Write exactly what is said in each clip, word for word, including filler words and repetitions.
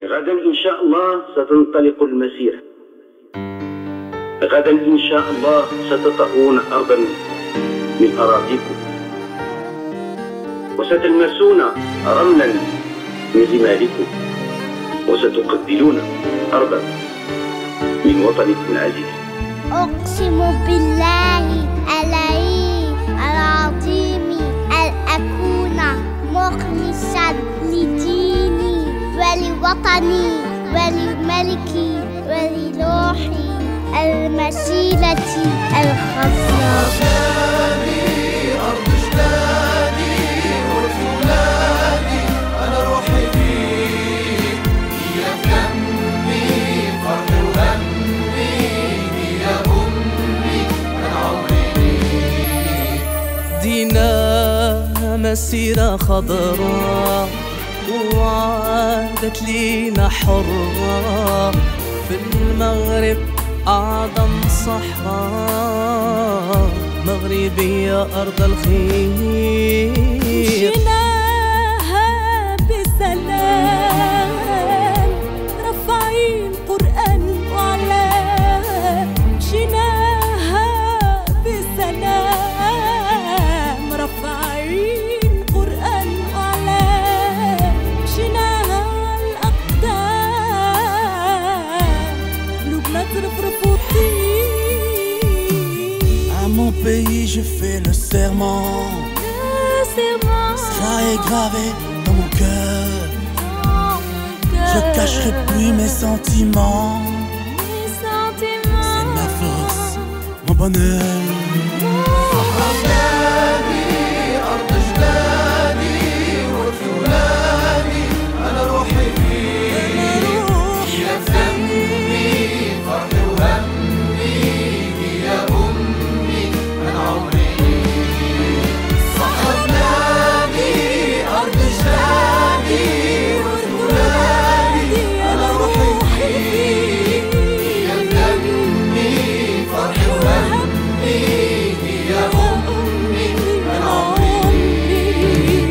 غدا إن شاء الله ستنطلق المسيرة. غدا إن شاء الله ستطؤون أرضا من أراضيكم، وستلمسون رملا من رمالكم، وستقبلون أرضا من وطنكم العزيز. أقسم بالله العلي العظيم أن أكون مخلصا لديني ولوطني ولملكي ولروحي المسيرة الخضراء. أرض جدادي وفولادي أنا روحي فيك، هي دمي فرحي وهمي، هي أمي أنا عمري ليك. دينا مسيرة خضراء وعادت لينا حرة، في المغرب أعظم صحراء، مغربية أرض الخير. مشيناها بسلام رافعين قرآن وعلام، مشيناها بسلام رافعين قرآن وعلام، مشيناها الأقدام قلوبنا ترفرف وتطير. À mon pays je fais le serment, Le serment ça est gravé dans mon cœur. dans mon cœur. Je cacherai plus mes sentiments, Mes sentiments. c'est ma force, mon bonheur. أرض جدادي وفولادي أنا روحي فيك، هي دمي فرحي وهمي، هي أمي أنا عمري ليك. صحرا بلادي أرض جدادي وفولادي أنا روحي فيك، هي دمي فرحي وهمي، هي أمي أنا عمري ليك.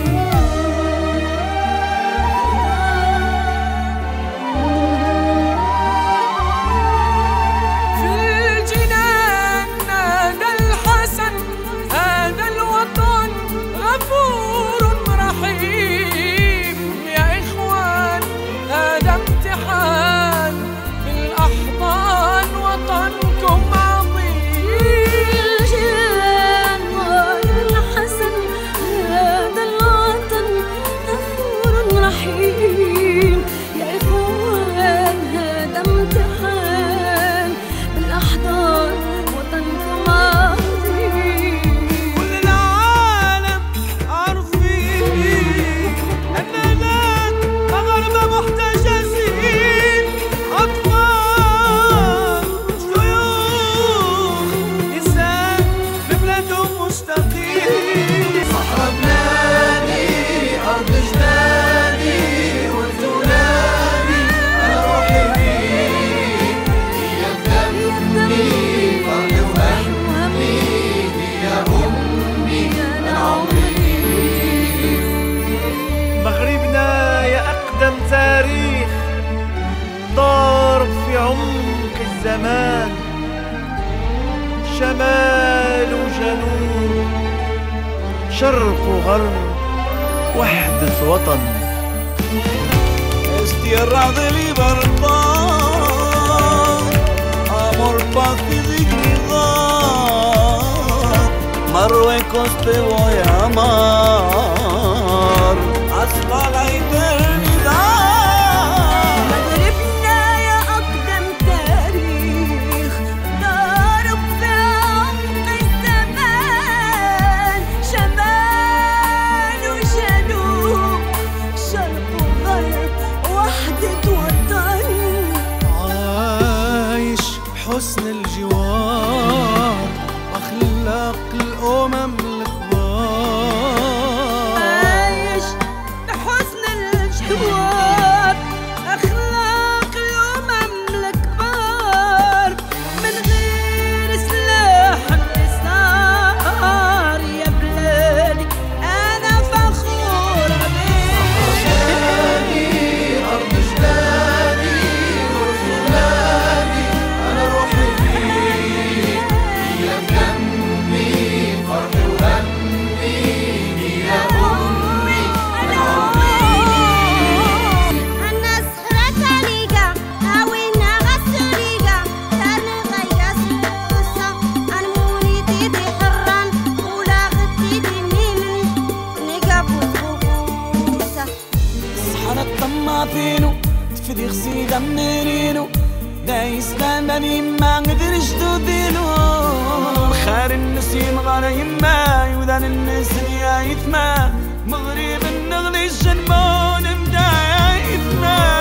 في الجنان نادى الحسن، هذا الوطن غفور رحيم. يا إخوان هذا امتحان، بالأحضان وطنكم عظيم. الجيران والحسن هذا الوطن غفور رحيم. يا إخوان هذا امتحان، بالأحضان وطنكم عظيم. كل العالم عارفين أننا مغاربة محتجزين، أطفال شيوخ نساء ببلادهم مشتاقين. صحرا بلادي أرض جدادي وفولادي أنا روحي فيك، هي دمي فرحي وهمي، هي أمي أنا عمري ليك. مغربنا يا أقدم تاريخ ضارب في عمق الزمان، شمال وجنوب شرق وغرب وحدة وطن. Tierra de libertad, amor, paz y dignidad, Marruecos te voy a amar hasta la eternidad. مغربنا يا أقدم تاريخ ضارب في عمق الزمان، شمال وجنوب شرق وغرب وحدة وطن. عايش حسن الجوار أخلاق الأمم الكبار، عايش بحسن الجوار أخلاق الأمم الكبار، من غير سلاح انتصار. يا بلادي أنا فخورة بيك. أرض جدادي تيم غار يما يوذان الناس يا يثما مغرب النغلي الجنبون مدا يا يثما.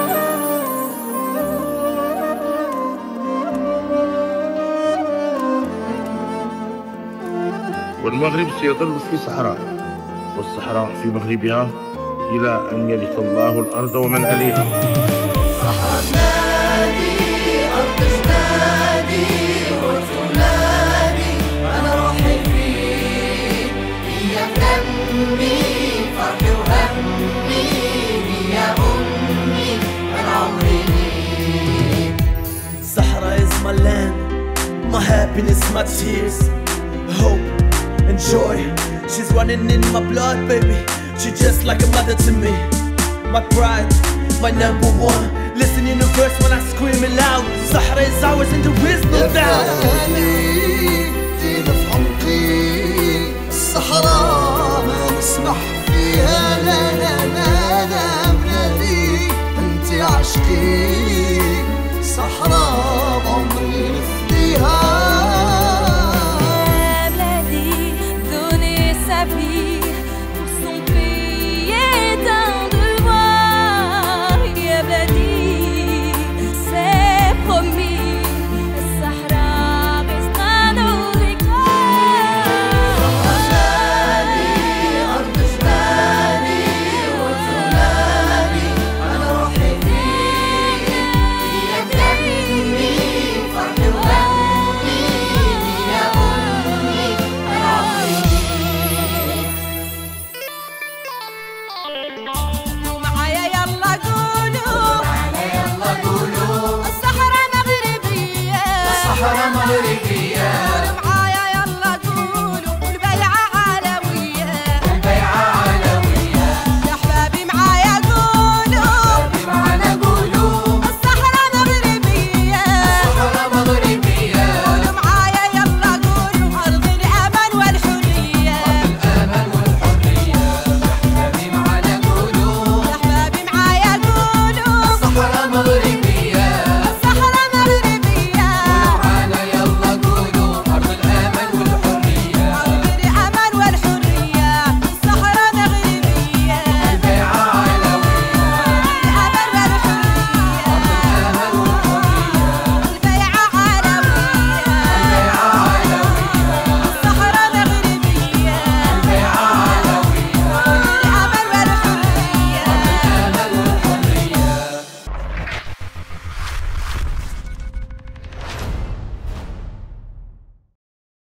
والمغرب سيظل في صحراء، والصحراء في مغربها إلى أن يرث الله الأرض ومن عليها. صحراء بلادي، أرض جدادي، وجولادي، أنا روحي فيك، هي دمي، فرحي وهمي، هي أمي، أنا عمري ليك. Sahara is my land, my happiness, my tears, hope and joy. She's running in my blood, baby. She's just like a mother to me. My pride, my number one. Listen in the verse when I scream it loud. Sahara is ours and there is no doubt. دينا في عمقي الصحراء ما نسمح فيها، لا لا لا لا بلادي انتي عشقي.